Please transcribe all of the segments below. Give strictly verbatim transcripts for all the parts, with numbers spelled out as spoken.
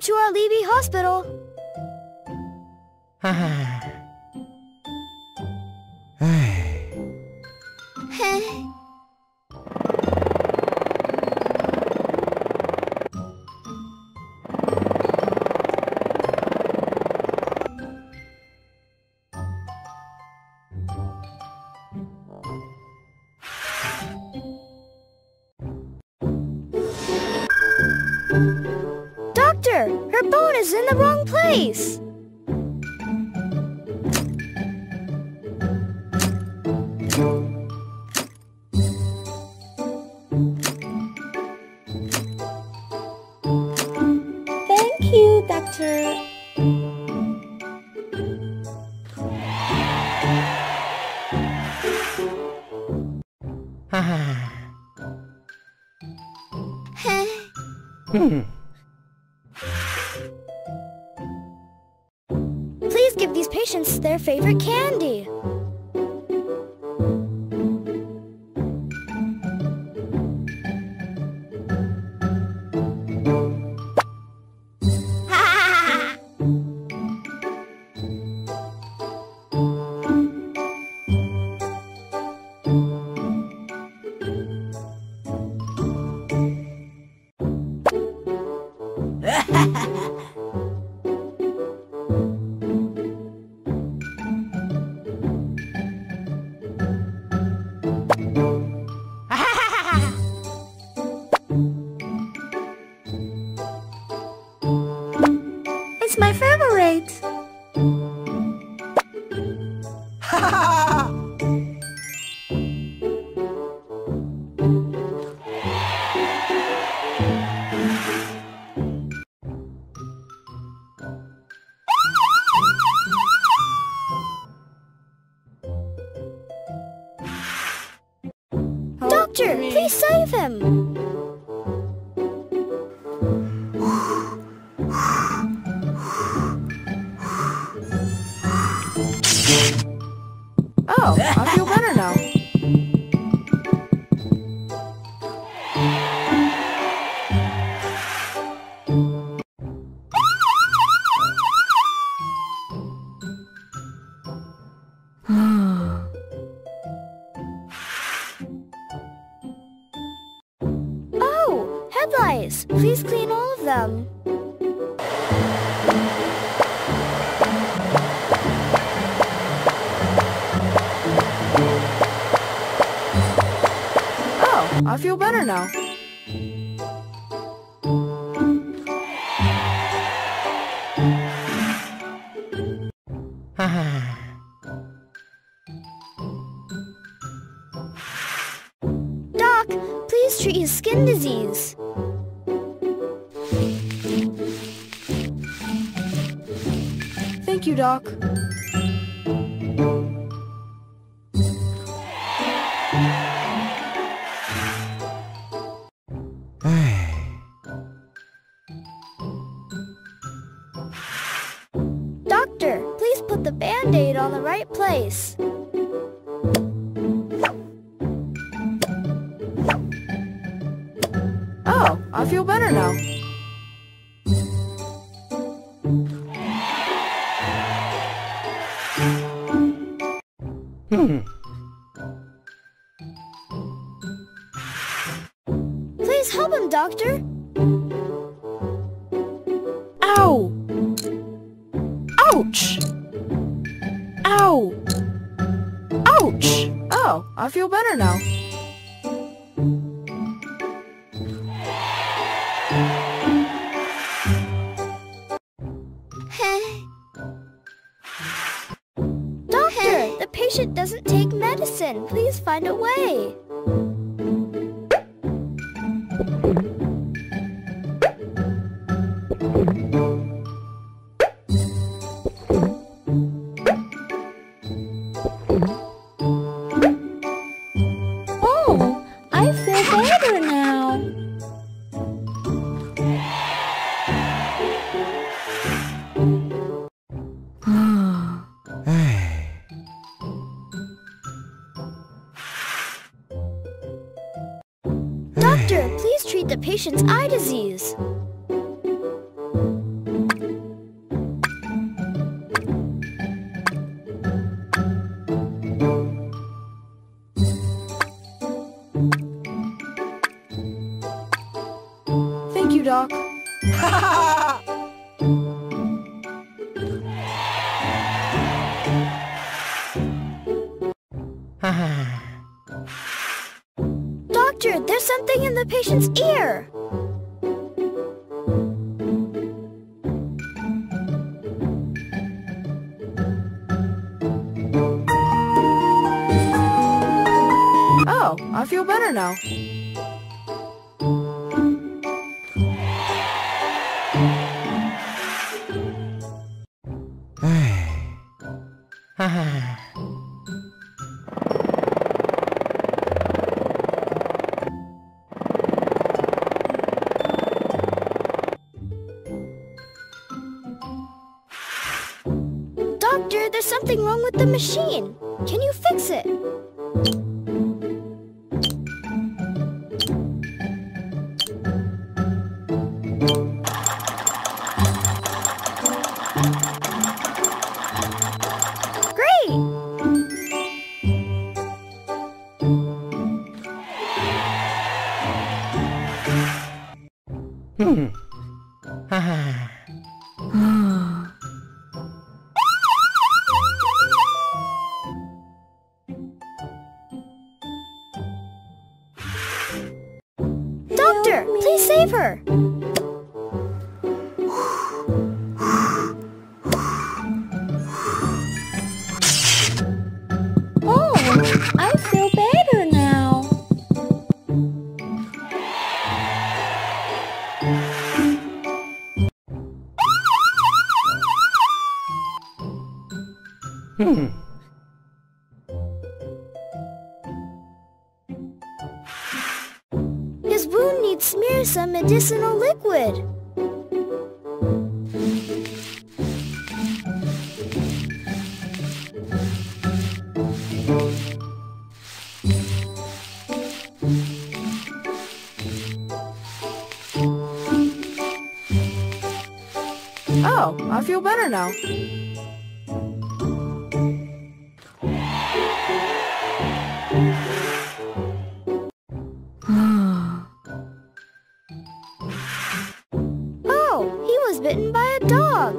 to our Levy hospital. Doctor, her bone is in the wrong place. Thank you, Doctor. Please give these patients their favorite candy. It's my favorite. Doctor, please save him. Oh, I feel better now. Oh, head lice. Please clean all of them. Oh, I feel better now. Doc, please treat his skin disease. Thank you, Doc. Doctor, please put the Band-Aid on the right place. Oh, I feel better now. Please help him, Doctor. Ow! Ouch! Ow! Ouch! Oh, I feel better now. Doctor, the patient doesn't take medicine. Please find a way. Oh, I feel better now. Doctor, please treat the patient's eye disease. Doctor, there's something in the patient's ear. Oh, I feel better now. Doctor, there's something wrong with the machine. Can you fix it? Hmm. Doctor, please save her. Oh, I feel better now. Hmm. His wound needs smear some medicinal liquid. Oh, I feel better now. Oh, he was bitten by a dog.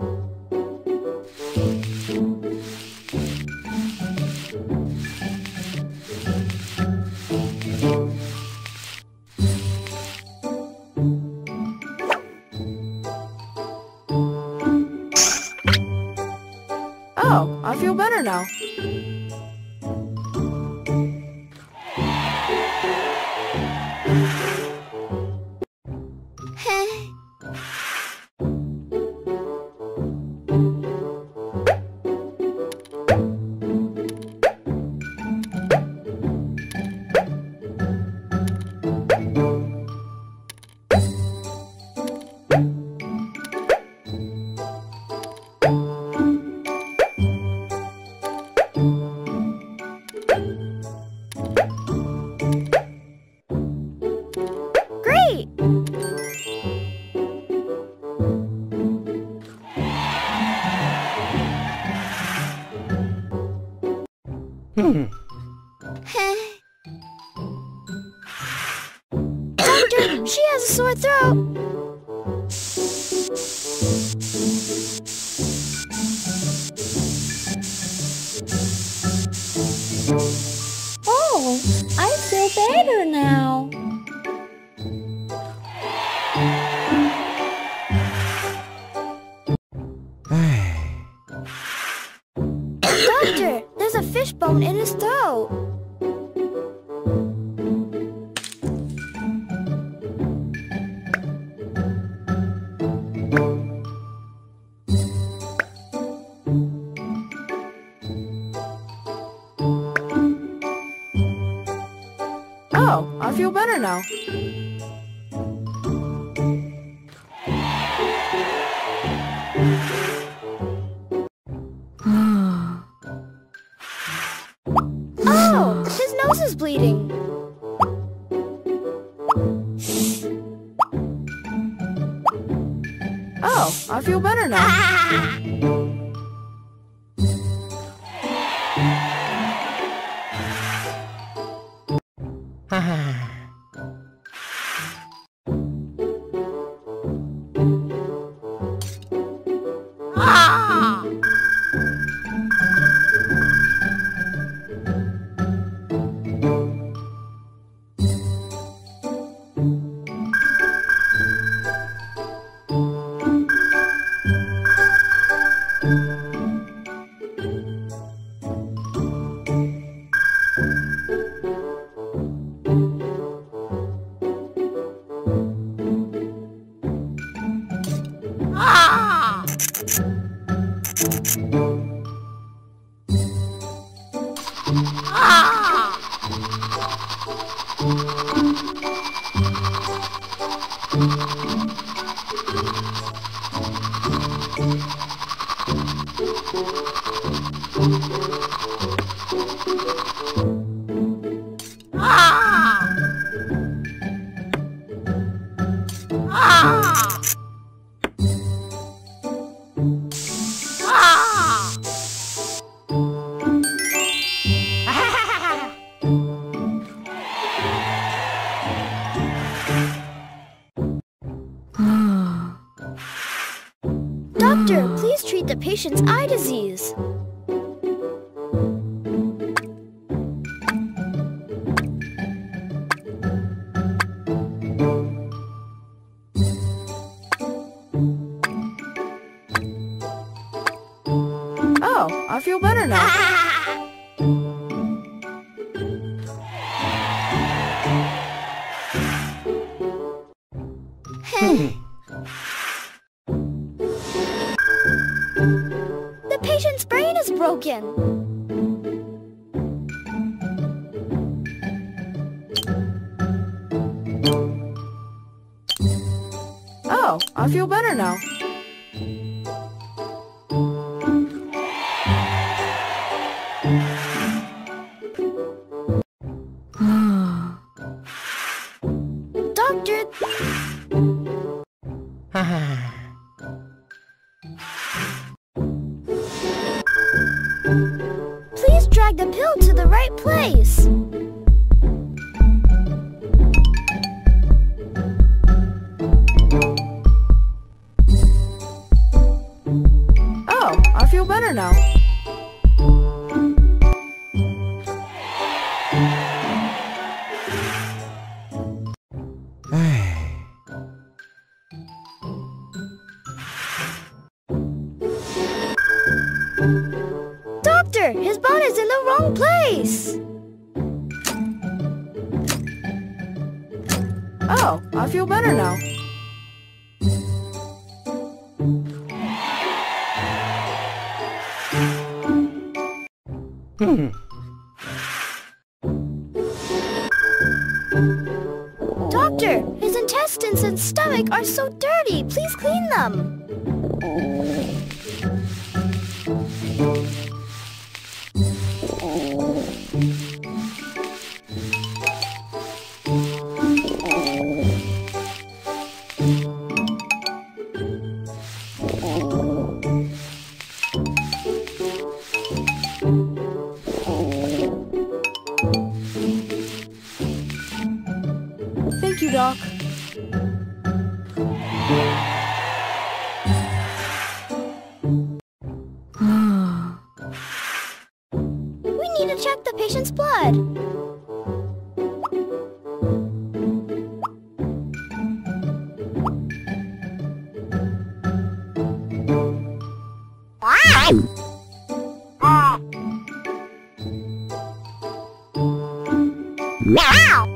Oh, I feel better now. Great! Hmm. Doctor, she has a sore throat. Oh, I feel better now. Doctor, there's a fish bone in his throat. Oh, I feel better now. Oh, his nose is bleeding. Oh, I feel better now. Doctor, please treat the patient's eye disease. Oh, I feel better now. The patient's brain is broken. Oh, I feel better now. Doctor, please drag the pill to the right place. Oh, I feel better now. Doctor, his body's in the wrong place. Oh, I feel better now. Hmm. Doctor, his intestines and stomach are so dirty. Please clean them. Thank you, Doc. We need to check the patient's blood. Wow!